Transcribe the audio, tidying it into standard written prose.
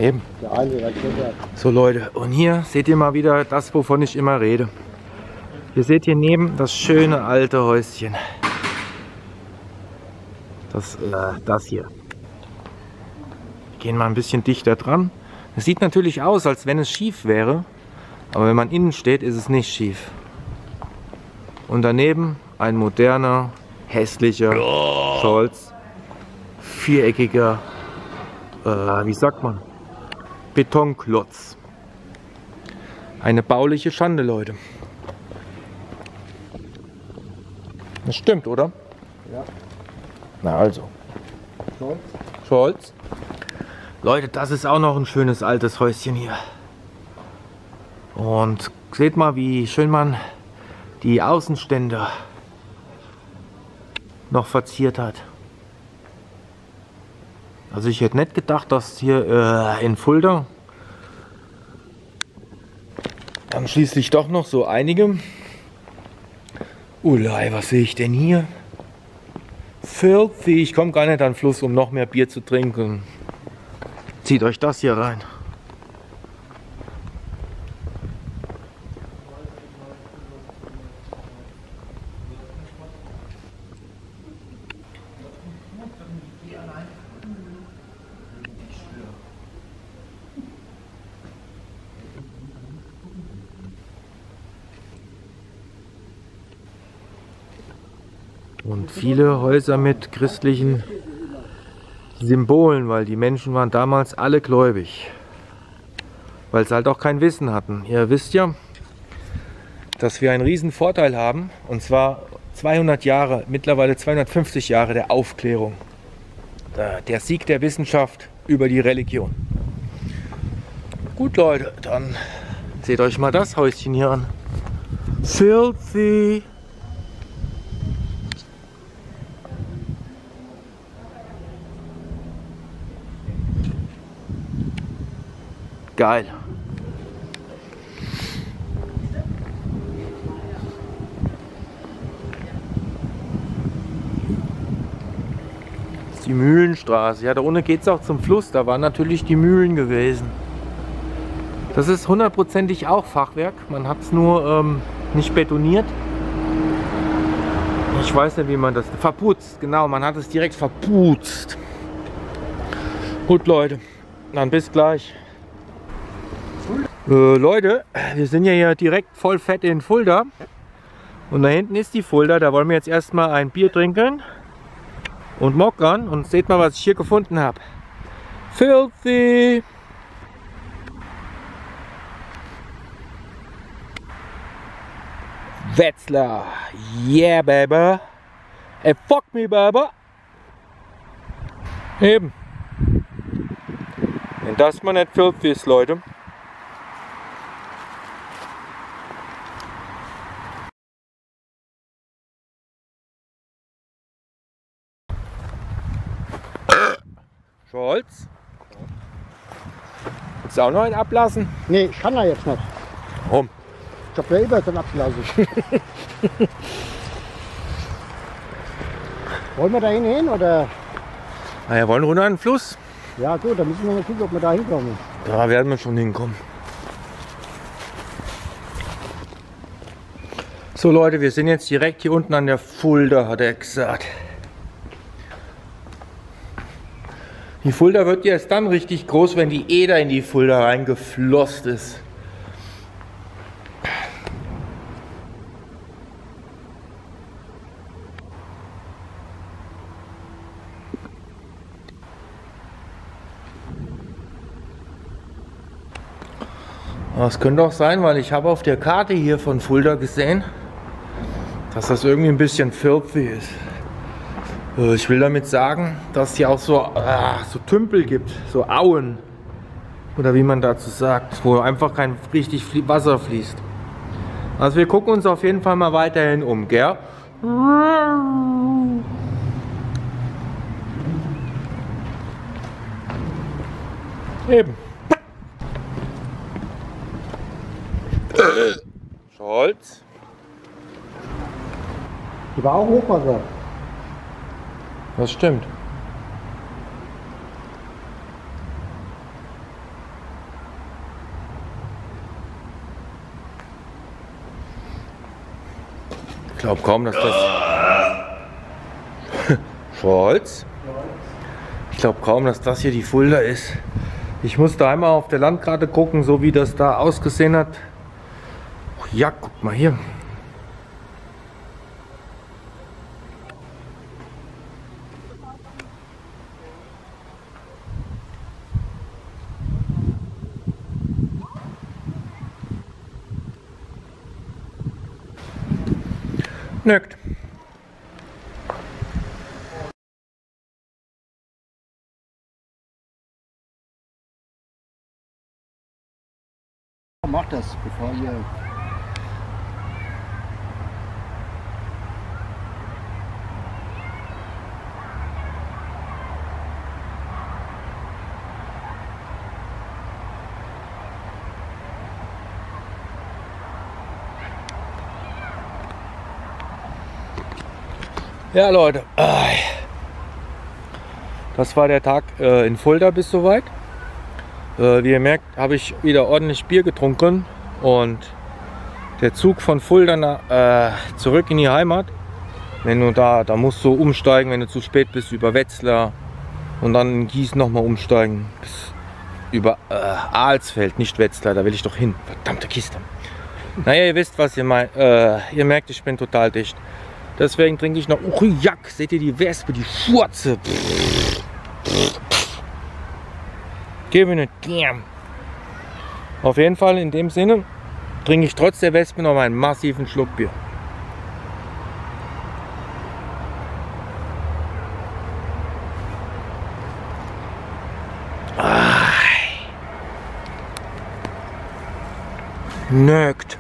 Eben. Der eine, der Kinder. So Leute, und hier seht ihr mal wieder das, wovon ich immer rede. Ihr seht hier neben das schöne alte Häuschen. Das hier. Wir gehen mal ein bisschen dichter dran. Es sieht natürlich aus, als wenn es schief wäre. Aber wenn man innen steht, ist es nicht schief. Und daneben ein moderner, hässlicher Scholz. Viereckiger, wie sagt man? Betonklotz. Eine bauliche Schande, Leute. Das stimmt, oder? Ja. Na also. Scholz. Scholz. Leute, das ist auch noch ein schönes altes Häuschen hier. Und seht mal, wie schön man die Außenstände noch verziert hat. Also ich hätte nicht gedacht, dass hier in Fulda dann schließlich doch noch so einige... Ulei, was sehe ich denn hier? Filthy. Ich komme gar nicht an den Fluss, um noch mehr Bier zu trinken. Zieht euch das hier rein. Und viele Häuser mit christlichen Symbolen, weil die Menschen waren damals alle gläubig. Weil sie halt auch kein Wissen hatten. Ihr wisst ja, dass wir einen riesen Vorteil haben. Und zwar 200 Jahre, mittlerweile 250 Jahre der Aufklärung. Der Sieg der Wissenschaft über die Religion. Gut Leute, dann seht euch mal das Häuschen hier an. Filthy. Geil. Das ist die Mühlenstraße. Ja, da unten geht es auch zum Fluss. Da waren natürlich die Mühlen gewesen. Das ist hundertprozentig auch Fachwerk. Man hat es nur nicht betoniert. Ich weiß nicht, wie man das... Verputzt, genau. Man hat es direkt verputzt. Gut, Leute. Dann bis gleich. Leute, wir sind ja hier direkt voll fett in Fulda. Und da hinten ist die Fulda. Da wollen wir jetzt erstmal ein Bier trinken und mockern. Und seht mal, was ich hier gefunden habe. Filthy! Wetzlar! Yeah, baby! Hey, fuck me, baby! Eben. Wenn das mal nicht filthy ist, Leute. Scholz? Willst du auch noch einen ablassen? Nee, ich kann er jetzt nicht. Warum? Ich hab selber dann abgelassen. Wollen wir da hin oder? Na, wir wollen runter an den Fluss. Ja gut, dann müssen wir mal gucken, ob wir da hinkommen. Da werden wir schon hinkommen. So Leute, wir sind jetzt direkt hier unten an der Fulda, hat er gesagt. Die Fulda wird ja erst dann richtig groß, wenn die Eder in die Fulda reingeflossen ist. Das könnte auch sein, weil ich habe auf der Karte hier von Fulda gesehen, dass das irgendwie ein bisschen filthy ist. Ich will damit sagen, dass es hier auch so Tümpel gibt, so Auen, oder wie man dazu sagt, wo einfach kein richtig Wasser fließt. Also wir gucken uns auf jeden Fall mal weiterhin um, gell? Eben. Scholz. Die war auch Hochwasser. Das stimmt. glaube kaum, dass das... Scholz? Ich glaube kaum, dass das hier die Fulda ist. Ich musste einmal auf der Landkarte gucken, so wie das da ausgesehen hat. Oh, ja, guck mal hier. Nöckt. Mach das, bevor ihr... Ja, Leute, das war der Tag in Fulda bis soweit. Wie ihr merkt, habe ich wieder ordentlich Bier getrunken und der Zug von Fulda zurück in die Heimat. Wenn du da musst du umsteigen, wenn du zu spät bist, über Wetzlar und dann in Gießen nochmal umsteigen bis über Alsfeld, nicht Wetzlar, da will ich doch hin. Verdammte Kiste. Naja, ihr wisst, was ihr meint. Ihr merkt, ich bin total dicht. Deswegen trinke ich noch Uriak. Seht ihr die Wespe, die Schurze? Gib mir nicht. Auf jeden Fall in dem Sinne trinke ich trotz der Wespe noch mal einen massiven Schluck Bier. Nöckt.